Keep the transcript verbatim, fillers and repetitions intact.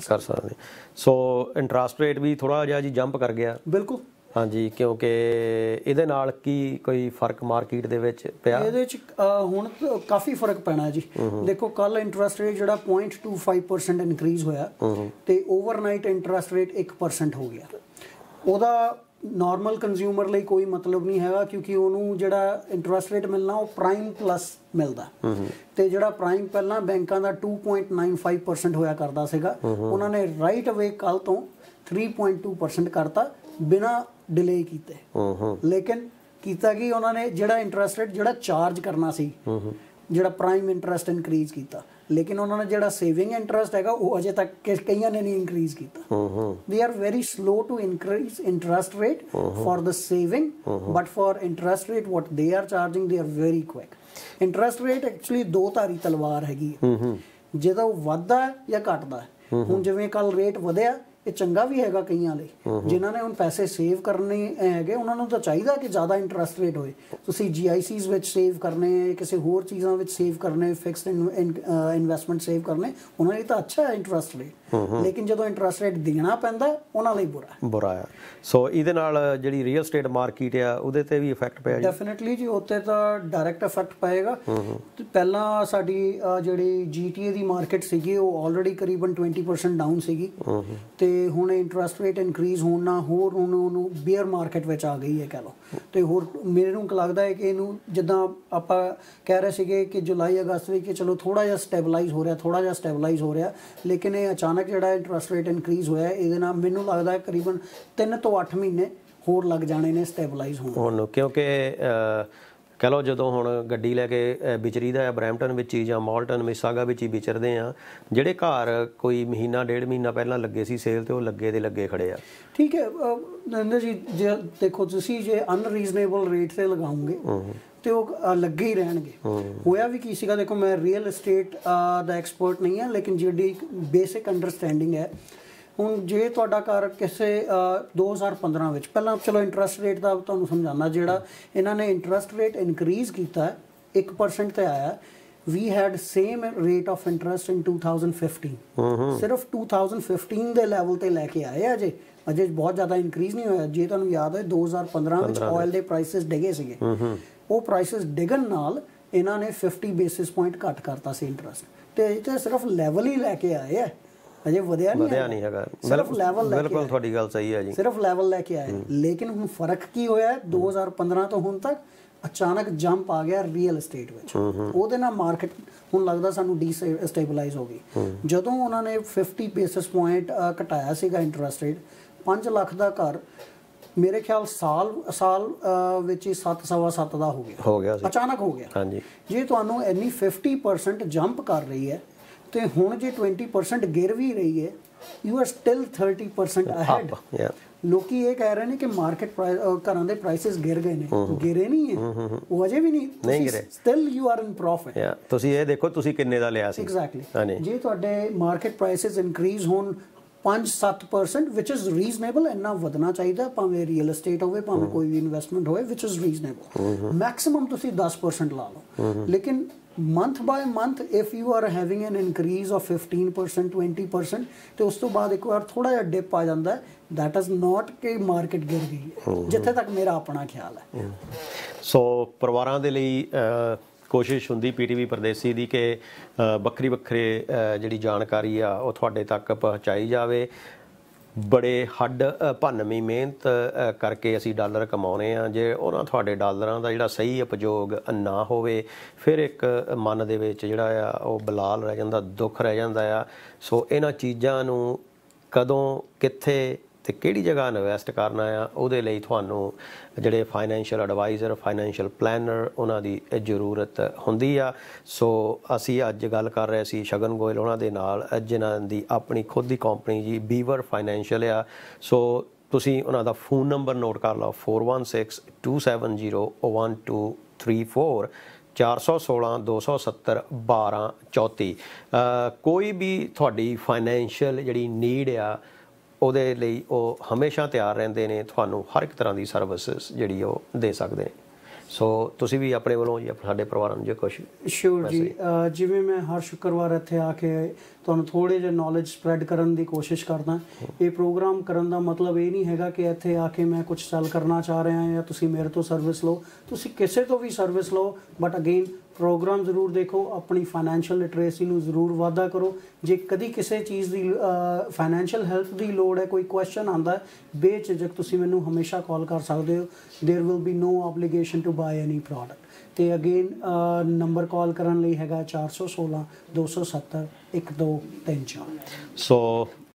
कर सकते। सो interest rate भी थोड़ा जिहा जी जंप कर गया। बिल्कुल हाँ जी, क्योंकि ਇਹਦੇ ਨਾਲ ਕੀ ਕੋਈ ਫਰਕ ਮਾਰਕੀਟ ਦੇ ਵਿੱਚ ਪਿਆ? ਇਹਦੇ ਚ ਹੁਣ ਕਾਫੀ ਫਰਕ ਪੈਣਾ ਜੀ। ਦੇਖੋ ਕੱਲ ਇੰਟਰਸਟ ਰੇਟ ਜਿਹੜਾ zero point two five percent increase ਹੋਇਆ ਤੇ overnight interest rate one percent ਹੋ ਗਿਆ। ਉਹਦਾ ਨੋਰਮਲ ਕੰਜ਼ਿਊਮਰ ਲਈ ਕੋਈ ਮਤਲਬ ਨਹੀਂ ਹੈਗਾ, ਕਿਉਂਕਿ ਉਹਨੂੰ ਜਿਹੜਾ ਇੰਟਰਸਟ ਰੇਟ ਮਿਲਣਾ ਉਹ ਪ੍ਰਾਈਮ ਪਲੱਸ ਮਿਲਦਾ ਤੇ ਜਿਹੜਾ ਪ੍ਰਾਈਮ ਪਹਿਲਾਂ ਬੈਂਕਾਂ ਦਾ two point nine five percent ਹੋਇਆ ਕਰਦਾ ਸੀਗਾ, ਉਹਨਾਂ ਨੇ ਰਾਈਟ ਅਵੇ ਕੱਲ ਤੋਂ three point two percent ਕਰਤਾ ਬਿਨਾਂ डिले कीते। लेकिन कीता कि उन्होंने जिहड़ा इंटरस्ट रेट जिहड़ा चार्ज करना सी, जिहड़ा प्राइम इंटरस्ट इनक्रीज कीता, लेकिन उन्होंने जिहड़ा सेविंग इंटरस्ट हैगा वो अजे तक कईयां ने नहीं इंक्रीज कीता। They are very slow to increase interest rate for the saving, but for interest rate what they are charging they are very quick. Interest rate actually दो धारी तलवार हैगी, ਜਦੋਂ ਵੱਧਦਾ ਜਾਂ ਘਟਦਾ। ਹੁਣ ਜਿਵੇਂ ਕੱਲ ਰੇਟ ਵਧਿਆ ਇਹ ਚੰਗਾ ਵੀ ਹੈਗਾ ਕਈਆਂ ਲਈ, ਜਿਨ੍ਹਾਂ ਨੇ ਹੁਣ ਪੈਸੇ ਸੇਵ ਕਰਨੇ ਹੈਗੇ ਉਹਨਾਂ ਨੂੰ ਤਾਂ ਚਾਹੀਦਾ ਕਿ ਜ਼ਿਆਦਾ ਇੰਟਰਸਟ ਰੇਟ ਹੋਏ। ਤੁਸੀਂ ਜੀ ਆਈ ਸੀਜ਼ ਵਿੱਚ ਸੇਵ ਕਰਨੇ, ਕਿਸੇ ਹੋਰ ਚੀਜ਼ਾਂ ਵਿੱਚ ਸੇਵ ਕਰਨੇ, ਫਿਕਸਡ ਇਨਵੈਸਟਮੈਂਟ ਸੇਵ ਕਰਨੇ, ਉਹਨਾਂ ਲਈ ਤਾਂ ਅੱਛਾ ਹੈ ਇੰਟਰਸਟ ਰੇਟ। ਲੇਕਿਨ ਜਦੋਂ ਇੰਟਰਸਟ ਰੇਟ ਦੇਣਾ ਪੈਂਦਾ ਉਹਨਾਂ ਲਈ ਬੁਰਾ ਬੁਰਾ ਆ। ਸੋ ਇਹਦੇ ਨਾਲ ਜਿਹੜੀ ਰੀਅਲ ਸਟੇਟ ਮਾਰਕੀਟ ਆ ਉਹਦੇ ਤੇ ਵੀ ਇਫੈਕਟ ਪਿਆ ਜੀ? ਡੈਫੀਨਿਟਲੀ ਜੀ, ਉੱਤੇ ਤਾਂ ਡਾਇਰੈਕਟ ਇਫੈਕਟ ਪਏਗਾ। ਪਹਿਲਾਂ ਸਾਡੀ ਜਿਹੜੀ ਜੀ ਟੀ ਏ ਦੀ ਮਾਰਕੀਟ ਸੀਗੀ ਉਹ ਆਲਰੇਡੀ ਕਰੀਬਨ twenty percent ਡਾਊਨ ਸੀਗੀ ਤੇ ਹੁਣ ਇੰਟਰਸਟ ਰੇਟ ਇਨਕਰੀਜ਼ ਹੋਣ ਨਾਲ ਹੋਰ ਹੁਣ ਉਹਨੂੰ ਬੀਅਰ ਮਾਰਕੀਟ ਵਿੱਚ ਆ ਗਈ ਹੈ ਕਹਿ ਲਓ। ਤੇ ਹੋਰ ਮੇਰੇ ਨੂੰ ਲੱਗਦਾ ਹੈ ਕਿ ਇਹਨੂੰ ਜਿੱਦਾਂ ਆਪਾਂ ਕਹਿ ਰਹੇ ਸੀਗੇ ਕਿ ਜੁਲਾਈ ਅਗਸਤ ਵਿੱਚ ਚਲੋ ਥੋੜ੍ਹਾ ਜਿਹਾ ਸਟੈਬਲਾਈਜ਼ ਹੋ ਰਿਹਾ ਥੋੜ੍ਹਾ ਜਿਹਾ ਸਟੈਬਲਾਈਜ਼ ਹੋ ਰਿਹਾ, ਲੇਕਿਨ ਇਹ ਅਚਾਨਕ ਜਿਹੜਾ ਇੰਟਰਸਟ ਰੇਟ ਇਨਕਰੀਜ਼ ਹੋਇਆ ਇਹਦੇ ਨਾਲ ਮੈਨੂੰ ਲੱਗਦਾ ਕਰੀਬਨ ਤਿੰਨ ਤੋਂ ਅੱਠ ਮਹੀਨੇ ਹੋਰ ਲੱਗ ਜਾਣੇ ਨੇ ਸਟੈਬਲਾਈਜ਼ ਹੋਣ। ਕਿਉਂਕਿ कह लो जो हुण गड्डी लैके विचरीदा है ब्रैम्पटन विच ही जां माल्टन मिसागा विच ही विचरदे आ, जिहड़े घर कोई महीना डेढ़ महीना पहलां लगे सी सेल ते ओह लगे ते लगे खड़े आ। ठीक है नरेंद्र जी, जे देखो तुसीं जे अनरीजनेबल रेट ते लगाओगे तो वो लगे ही रहणगे। होया भी की सीगा, देखो मैं रियल एस्टेट दा एक्सपर्ट नहीं है, लेकिन जिहड़ी बेसिक अंडरस्टैंडिंग है ਹੁਣ ਜੇ ਤੁਹਾਡਾ ਘਰ ਕਿਸੇ ਦੋ ਹਜ਼ਾਰ ਪੰਦਰਾਂ ਵਿੱਚ ਪਹਿਲਾਂ ਚਲੋ ਇੰਟਰਸਟ ਰੇਟ ਦਾ ਤੁਹਾਨੂੰ ਸਮਝਾਉਣਾ, ਜਿਹੜਾ ਇਹਨਾਂ ਨੇ ਇੰਟਰਸਟ ਰੇਟ ਇਨਕਰੀਜ਼ ਕੀਤਾ ਇੱਕ ਪਰਸੈਂਟ ਤੇ ਆਇਆ। We had same rate of interest in two thousand fifteen, ਸਿਰਫ two thousand fifteen ਦੇ ਲੈਵਲ ਤੇ ਲੈ ਕੇ ਆਏ ਅਜੇ ਅਜੇ ਬਹੁਤ ਜ਼ਿਆਦਾ ਇਨਕਰੀਜ਼ ਨਹੀਂ ਹੋਇਆ। ਜੇ ਤੁਹਾਨੂੰ ਯਾਦ ਹੈ ਦੋ ਹਜ਼ਾਰ ਪੰਦਰਾਂ ਵਿੱਚ ਆਇਲ ਦੇ ਪ੍ਰਾਈਸਿਸ ਡਿਗੇ ਸੀਗੇ, ਉਹ ਪ੍ਰਾਈਸਿਸ ਡਿਗਣ ਨਾਲ ਇਹਨਾਂ ਨੇ fifty ਬੇਸਿਸ ਪੁਆਇੰਟ ਘੱਟ ਕਰਤਾ ਸੀ ਇੰਟਰਸਟ, ਤੇ ਇਹ ਸਿਰਫ ਲੈਵਲ ਹੀ ਲੈ ਕੇ ਆਏ ਆ, ਅਜੇ ਵਧਿਆ ਨਹੀਂ ਵਧਿਆ ਨਹੀਂ ਹੈਗਾ। ਸਿਰਫ ਲੈਵਲ ਬਿਲਕੁਲ ਤੁਹਾਡੀ ਗੱਲ ਸਹੀ ਹੈ ਜੀ, ਸਿਰਫ ਲੈਵਲ ਲੈ ਕੇ ਆਏ। ਲੇਕਿਨ ਹੁਣ ਫਰਕ ਕੀ ਹੋਇਆ ਦੋ ਹਜ਼ਾਰ ਪੰਦਰਾਂ ਤੋਂ ਹੁਣ ਤੱਕ ਅਚਾਨਕ ਜੰਪ ਆ ਗਿਆ ਰੀਅਲ estate ਵਿੱਚ। ਉਹਦੇ ਨਾਲ ਮਾਰਕੀਟ ਹੁਣ ਲੱਗਦਾ ਸਾਨੂੰ ਡੀ ਸਟੇਬਲਾਈਜ਼ ਹੋ ਗਈ। ਜਦੋਂ ਉਹਨਾਂ ਨੇ fifty ਬੇਸਿਸ ਪੁਆਇੰਟ ਘਟਾਇਆ ਸੀਗਾ ਇੰਟਰਸਟ ਰੇਟ, ਪੰਜ ਲੱਖ ਦਾ ਘਰ ਮੇਰੇ ਖਿਆਲ ਸਾਲ ਸਾਲ ਵਿੱਚ ਹੀ ਸੱਤ ਸਵਾ ਸੱਤ ਦਾ ਹੋ ਗਿਆ ਹੋ ਗਿਆ ਅਚਾਨਕ ਹੋ ਗਿਆ। ਹਾਂਜੀ, ਜੇ ਤੁਹਾਨੂੰ ਇੰਨੀ fifty percent ਜੰਪ ਕਰ ਰਹੀ ਹੈ ਤੇ ਹੁਣ ਜੇ twenty percent ਗਿਰ ਵੀ ਰਹੀ ਹੈ, you are still thirty percent ahead. ਲੋਕੀ ਇਹ ਕਹਿ ਰਹੇ ਨੇ ਕਿ ਮਾਰਕੀਟ ਘਰਾਂ ਦੇ ਪ੍ਰਾਈਸਿਸ ਗਿਰ ਗਏ ਨੇ, ਗਿਰੇ ਨਹੀਂ ਹੈ, ਉਹ ਅਜੇ ਵੀ ਨਹੀਂ ਨਹੀਂ ਗਿਰੇ, still you are in profit. ਤੁਸੀਂ ਇਹ ਦੇਖੋ ਤੁਸੀਂ ਕਿੰਨੇ ਦਾ ਲਿਆ ਸੀ। ਐਗਜ਼ੈਕਟਲੀ, ਜੇ ਤੁਹਾਡੇ ਮਾਰਕੀਟ ਪ੍ਰਾਈਸਿਸ ਇਨਕਰੀਜ਼ ਹੋਣ ਪੰਜ ਸੱਤ ਪਰਸੈਂਟ ਵਿਚ ਇਜ਼ ਰੀਜ਼ਨੇਬਲ, ਇੰਨਾ ਵਧਣਾ ਚਾਹੀਦਾ, ਭਾਵੇਂ ਰੀਅਲ estate ਹੋਵੇ ਭਾਵੇਂ ਕੋਈ ਵੀ ਇਨਵੈਸਟਮੈਂਟ ਹੋਵੇ, ਵਿਚ ਇਜ਼ ਰੀਜ਼ਨੇਬਲ। ਮੈਕਸਿਮਮ ਤੁਸੀਂ ਦਸ ਪਰਸੈਂਟ ਲਾ ਲਓ, ਲੇਕਿਨ month by month if you are having an increase of fifteen percent twenty percent ਤੇ ਉਸ ਤੋਂ ਬਾਅਦ ਇੱਕ ਵਾਰ ਥੋੜਾ ਜਿਹਾ ਡਿਪ ਆ ਜਾਂਦਾ, that is not ਕਿ ਮਾਰਕੀਟ ਗਿਰ ਗਈ ਹੈ, ਜਿੱਥੇ ਤੱਕ ਮੇਰਾ ਆਪਣਾ ਖਿਆਲ ਹੈ। ਸੋ ਪਰਿਵਾਰਾਂ ਦੇ ਲਈ ਕੋਸ਼ਿਸ਼ ਹੁੰਦੀ ਪੀਟੀਵੀ ਪਰਦੇਸੀ ਦੀ ਕਿ ਵੱਖਰੀ ਵੱਖਰੇ ਜਿਹੜੀ ਜਾਣਕਾਰੀ ਆ ਉਹ ਤੁਹਾਡੇ ਤੱਕ ਪਹੁੰਚਾਈ ਜਾਵੇ। ਬੜੇ ਹੱਡ ਭੰਨਵੀਂ ਮਿਹਨਤ ਕਰਕੇ ਅਸੀਂ ਡਾਲਰ ਕਮਾਉਂਦੇ ਹਾਂ, ਜੇ ਉਹਨਾਂ ਤੁਹਾਡੇ ਡਾਲਰਾਂ ਦਾ ਜਿਹੜਾ ਸਹੀ ਉਪਯੋਗ ਨਾ ਹੋਵੇ ਫਿਰ ਇੱਕ ਮਨ ਦੇ ਵਿੱਚ ਜਿਹੜਾ ਆ ਉਹ ਬਲਾਲ ਰਹਿ ਜਾਂਦਾ, ਦੁੱਖ ਰਹਿ ਜਾਂਦਾ ਆ। ਸੋ ਇਹਨਾਂ ਚੀਜ਼ਾਂ ਨੂੰ ਕਦੋਂ ਕਿੱਥੇ ਤੇ ਕਿਹੜੀ ਜਗ੍ਹਾ ਇਨਵੈਸਟ ਕਰਨਾ ਆ, ਉਹਦੇ ਲਈ ਤੁਹਾਨੂੰ ਜਿਹੜੇ ਫਾਈਨੈਂਸ਼ੀਅਲ ਐਡਵਾਈਜ਼ਰ ਫਾਈਨੈਂਸ਼ੀਅਲ ਪਲੈਨਰ ਉਹਨਾਂ ਦੀ ਜ਼ਰੂਰਤ ਹੁੰਦੀ ਆ। ਸੋ ਅਸੀਂ ਅੱਜ ਗੱਲ ਕਰ ਰਹੇ ਸੀ ਸ਼ਗਨ ਗੋਇਲ ਉਹਨਾਂ ਦੇ ਨਾਲ, ਜਿਨ੍ਹਾਂ ਦੀ ਆਪਣੀ ਖੁਦ ਦੀ ਕੰਪਨੀ ਜੀ ਬੀਵਰ ਫਾਈਨੈਂਸ਼ੀਅਲ ਆ। ਸੋ ਤੁਸੀਂ ਉਹਨਾਂ ਦਾ ਫੋਨ ਨੰਬਰ ਨੋਟ ਕਰ ਲਓ four one six two seven zero one two three four ਚਾਰ ਸੌ ਸੋਲਾਂ ਦੋ ਸੌ ਸੱਤਰ ਬਾਰਾਂ ਚੌਂਤੀ। ਕੋਈ ਵੀ ਤੁਹਾਡੀ ਫਾਈਨੈਂਸ਼ੀਅਲ ਜਿਹੜੀ ਨੀਡ ਆ ਉਹਦੇ ਲਈ ਉਹ ਹਮੇਸ਼ਾ ਤਿਆਰ ਰਹਿੰਦੇ ਨੇ, ਤੁਹਾਨੂੰ ਹਰ ਇੱਕ ਤਰ੍ਹਾਂ ਦੀ ਸਰਵਿਸਿਸ ਜਿਹੜੀ ਉਹ ਦੇ ਸਕਦੇ ਨੇ। ਸੋ ਤੁਸੀਂ ਵੀ ਆਪਣੇ ਵੱਲੋਂ ਜੀ ਸਾਡੇ ਪਰਿਵਾਰਾਂ ਨੂੰ ਜੇ ਕੁਛ ਸ਼ੋਰ ਜੀ, ਜਿਵੇਂ ਮੈਂ ਹਰ ਸ਼ੁੱਕਰਵਾਰ ਇੱਥੇ ਆ ਕੇ ਤੁਹਾਨੂੰ ਥੋੜ੍ਹੇ ਜਿਹੇ ਨੌਲੇਜ ਸਪਰੈਡ ਕਰਨ ਦੀ ਕੋਸ਼ਿਸ਼ ਕਰਦਾ। ਇਹ ਪ੍ਰੋਗਰਾਮ ਕਰਨ ਦਾ ਮਤਲਬ ਇਹ ਨਹੀਂ ਹੈਗਾ ਕਿ ਇੱਥੇ ਆ ਕੇ ਮੈਂ ਕੁਝ ਸੈਲ ਕਰਨਾ ਚਾਹ ਰਿਹਾ ਜਾਂ ਤੁਸੀਂ ਮੇਰੇ ਤੋਂ ਸਰਵਿਸ ਲਓ। ਤੁਸੀਂ ਕਿਸੇ ਤੋਂ ਵੀ ਸਰਵਿਸ ਲਓ, ਬਟ ਅਗੇਨ ਪ੍ਰੋਗਰਾਮ ਜ਼ਰੂਰ ਦੇਖੋ, ਆਪਣੀ ਫਾਈਨੈਂਸ਼ੀਅਲ ਲਿਟਰੇਸੀ ਨੂੰ ਜ਼ਰੂਰ ਵਾਧਾ ਕਰੋ। ਜੇ ਕਦੀ ਕਿਸੇ ਚੀਜ਼ ਦੀ ਫਾਈਨੈਂਸ਼ੀਅਲ ਹੈਲਪ ਦੀ ਲੋੜ ਹੈ, ਕੋਈ ਕੁਐਸਚਨ ਆਉਂਦਾ ਹੈ, ਬੇਝਿਜਕ ਤੁਸੀਂ ਮੈਨੂੰ ਹਮੇਸ਼ਾ ਕਾਲ ਕਰ ਸਕਦੇ ਹੋ। There will be no obligation to buy any product. ਤੇ ਅਗੇਨ ਨੰਬਰ ਕਾਲ ਕਰਨ ਲਈ ਹੈਗਾ ਚਾਰ ਸੌ ਸੋਲਾਂ ਦੋ ਸੌ ਸੱਤਰ ਇੱਕ ਦੋ ਤਿੰਨ ਚਾਰ। ਸੋ